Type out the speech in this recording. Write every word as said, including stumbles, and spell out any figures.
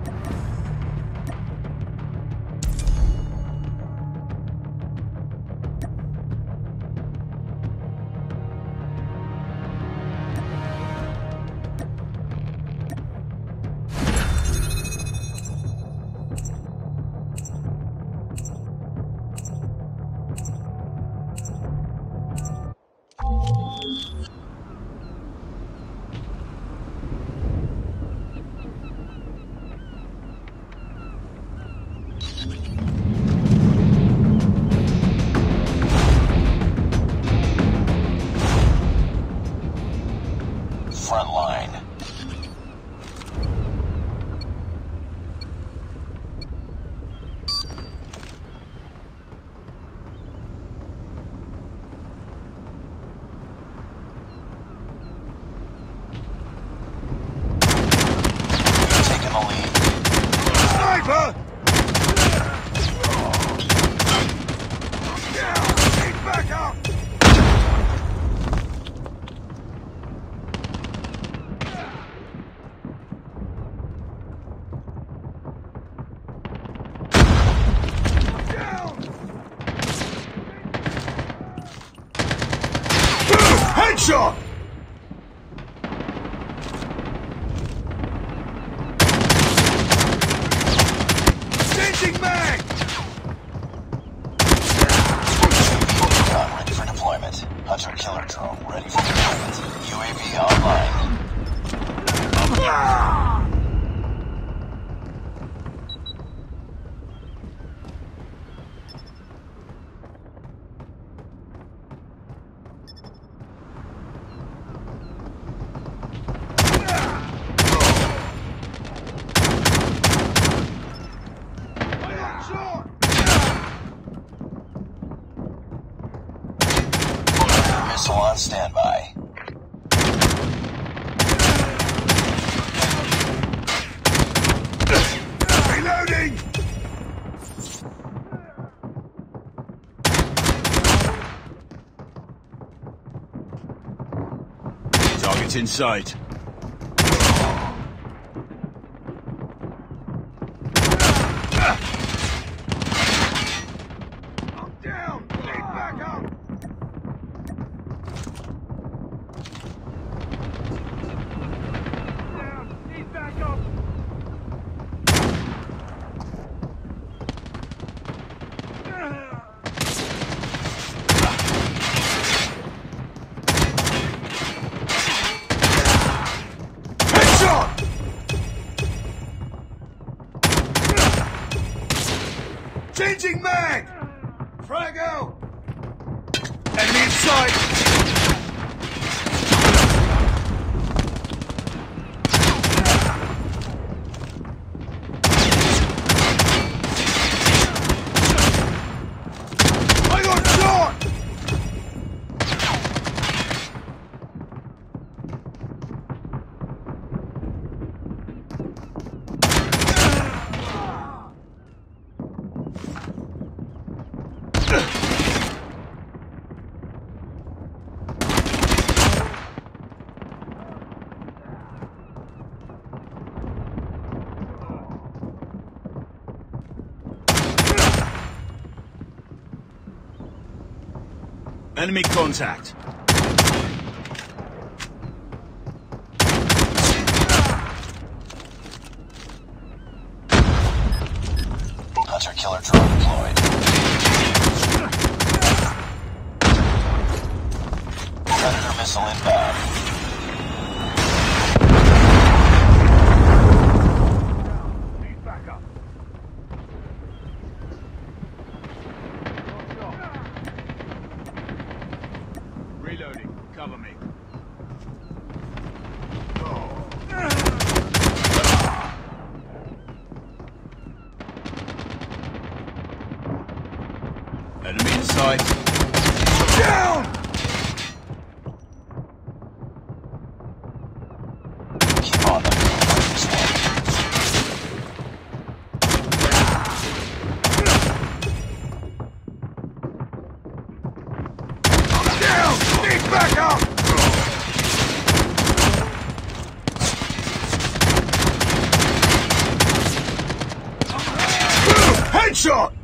Front line. Taking the lead. Sniper! Need backup! Headshot! Changing mag! Gun ready for deployment. Hunter killer drone ready for deployment. U A V online. Missile on standby. Reloading! Target's in sight. I'm down! Need backup! Down! Need backup! Headshot! Changing mag! Frag out! Enemy in sight! I got shot! Enemy contact. Hunter killer drone deployed. Predator missile inbound. Need backup! Reloading. Cover me. Enemy in sight. Down! Keep on them. Down! Need backup! Get shot!